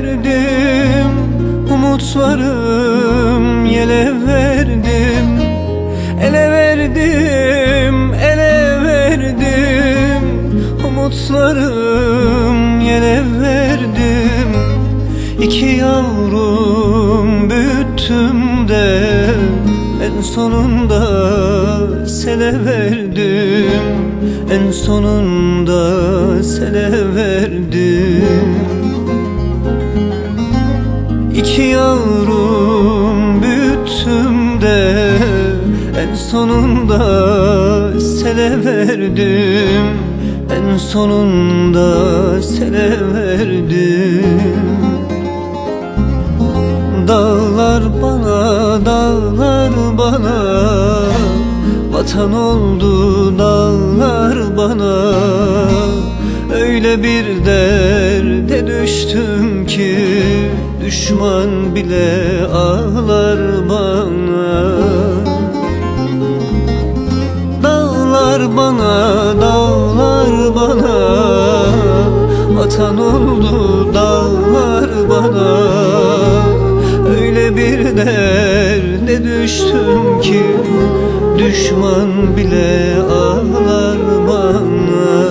verdim, umutlarım yele verdim. Ele verdim, ele verdim, umutlarım yele verdim. İki yavrum büyüttüm de en sonunda sele verdim. En sonunda sele verdim. İki yavrum büyüttüm de en sonunda sele verdim. En sonunda sele verdim. Dağlar bana, dağlar bana vatan oldu, dağlar bana. Öyle bir derde düştüm ki düşman bile ağlar bana. Dağlar bana, dağlar bana vatan oldu, dağlar bana. Öyle bir derde düştüm ki düşman bile ağlar bana.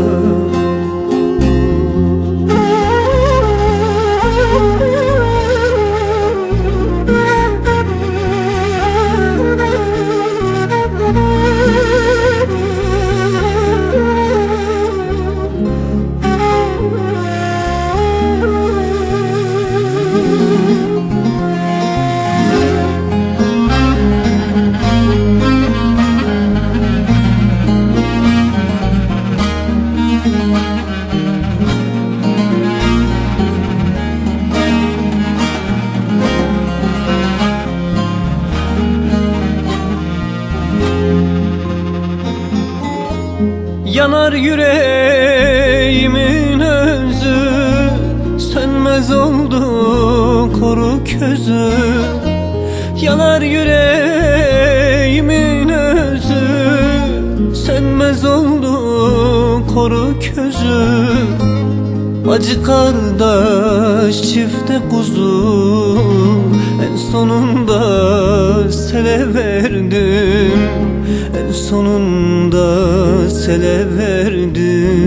Yanar yüreğimin özü, sönmez oldu koru közü. Yanar yüreğimin özü, sönmez oldu koru közü. Acı kardeş çifte kuzu, en sonunda sele verdim. En sonunda sele verdim.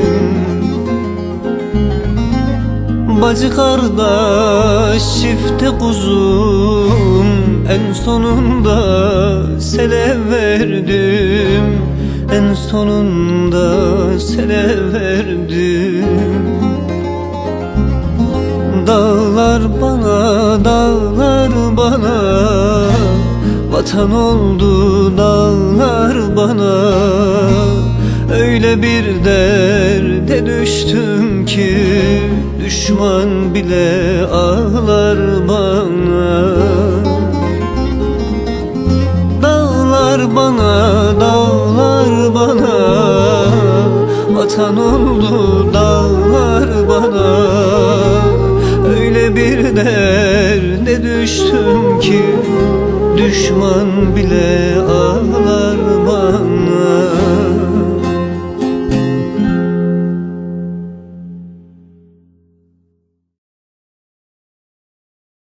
Bacı kardeş çifte kuzum, en sonunda sele verdim. En sonunda sele verdim. Dağlar bana, dağlar bana vatan oldu, dağlar bana. Öyle bir derde düştüm ki düşman bile ağlar bana. Dağlar bana, dağlar bana vatan oldu, dağlar